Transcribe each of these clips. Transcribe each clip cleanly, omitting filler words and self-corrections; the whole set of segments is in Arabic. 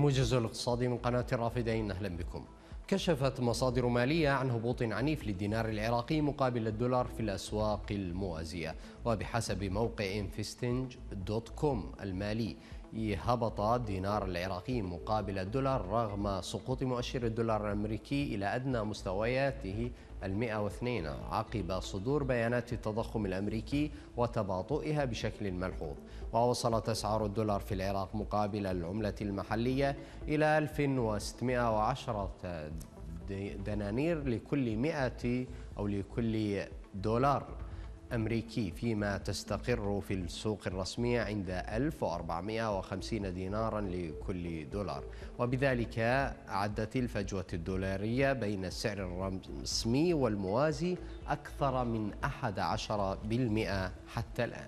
الموجز الاقتصادي من قناة الرافدين، أهلا بكم. كشفت مصادر مالية عن هبوط عنيف للدينار العراقي مقابل الدولار في الأسواق الموازية، وبحسب موقع investing.com المالي هبط الدينار العراقي مقابل الدولار رغم سقوط مؤشر الدولار الأمريكي إلى أدنى مستوياته 102 عقب صدور بيانات التضخم الأمريكي وتباطؤها بشكل ملحوظ. ووصلت أسعار الدولار في العراق مقابل العملة المحلية إلى 1610 دنانير لكل 100 أو لكل دولار أمريكي، فيما تستقر في السوق الرسمية عند 1450 دينارا لكل دولار. وبذلك عدت الفجوة الدولارية بين السعر الرسمي والموازي أكثر من 11% حتى الآن.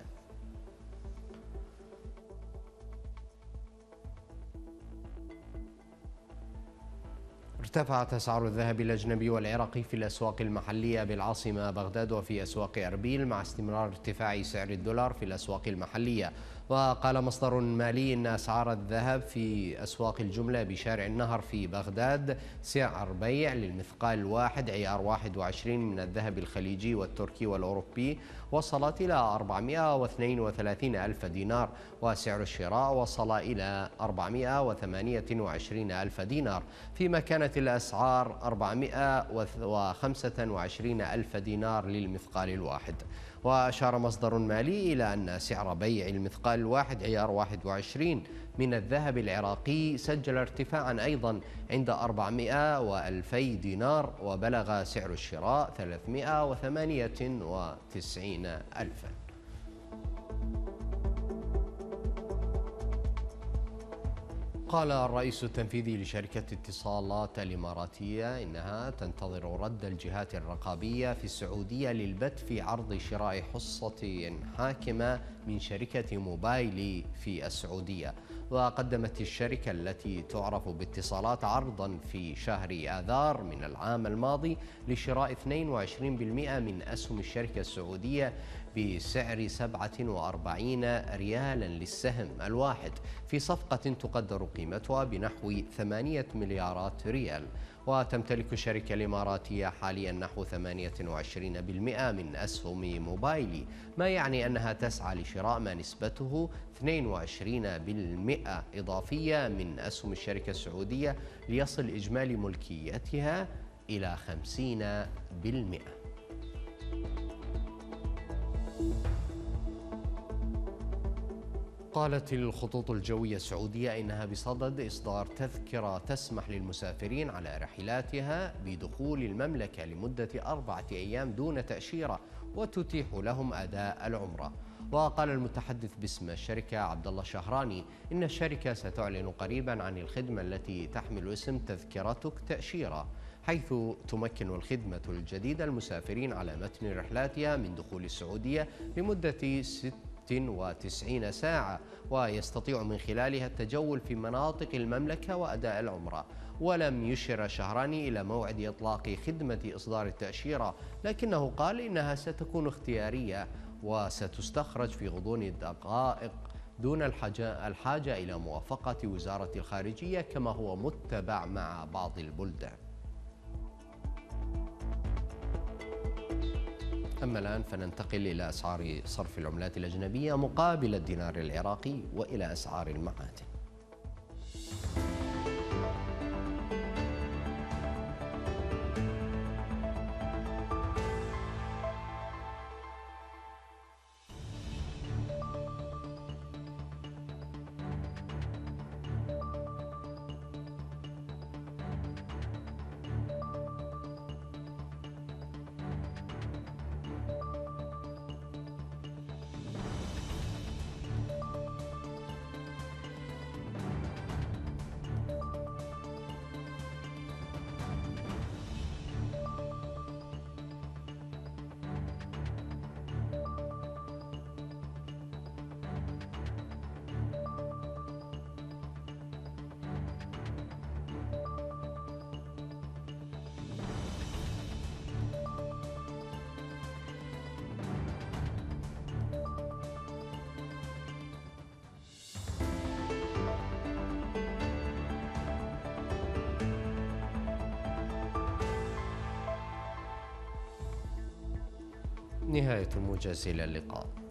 ارتفعت أسعار الذهب الأجنبي والعراقي في الأسواق المحلية بالعاصمة بغداد وفي أسواق أربيل مع استمرار ارتفاع سعر الدولار في الأسواق المحلية. وقال مصدر مالي إن أسعار الذهب في أسواق الجملة بشارع النهر في بغداد سعر بيع للمثقال الواحد عيار 21 من الذهب الخليجي والتركي والأوروبي وصلت إلى 432 ألف دينار، وسعر الشراء وصل إلى 428 ألف دينار، فيما كانت الأسعار 425 ألف دينار للمثقال الواحد. وأشار مصدر مالي إلى أن سعر بيع المثقال الواحد عيار 21 من الذهب العراقي سجل ارتفاعا أيضا عند 400 و2000 دينار، وبلغ سعر الشراء 398 ألفا. قال الرئيس التنفيذي لشركة اتصالات الإماراتية إنها تنتظر رد الجهات الرقابية في السعودية للبت في عرض شراء حصة حاكمة من شركة موبايل في السعودية. وقدمت الشركة التي تعرف باتصالات عرضا في شهر آذار من العام الماضي لشراء 22% من أسهم الشركة السعودية بسعر 47 ريالا للسهم الواحد في صفقة تقدر قيمتها بنحو 8 مليارات ريال. وتمتلك الشركة الإماراتية حاليا نحو 28% من أسهم موبايلي، ما يعني أنها تسعى لشراء ما نسبته 22% إضافية من أسهم الشركة السعودية ليصل إجمالي ملكيتها إلى 50%. قالت الخطوط الجوية السعودية إنها بصدد إصدار تذكرة تسمح للمسافرين على رحلاتها بدخول المملكة لمدة 4 أيام دون تأشيرة وتتيح لهم أداء العمرة. وقال المتحدث باسم الشركة عبد الله الشهراني إن الشركة ستعلن قريبا عن الخدمة التي تحمل اسم تذكرتك تأشيرة، حيث تمكن الخدمة الجديدة المسافرين على متن رحلاتها من دخول السعودية لمدة 96 ساعة، ويستطيع من خلالها التجول في مناطق المملكة وأداء العمرة. ولم يشر شهراني إلى موعد إطلاق خدمة إصدار التأشيرة، لكنه قال إنها ستكون اختيارية وستستخرج في غضون الدقائق دون الحاجة إلى موافقة وزارة الخارجية كما هو متبع مع بعض البلدان. أما الآن فننتقل إلى أسعار صرف العملات الأجنبية مقابل الدينار العراقي وإلى أسعار المعادن. نهاية موجز، إلى اللقاء.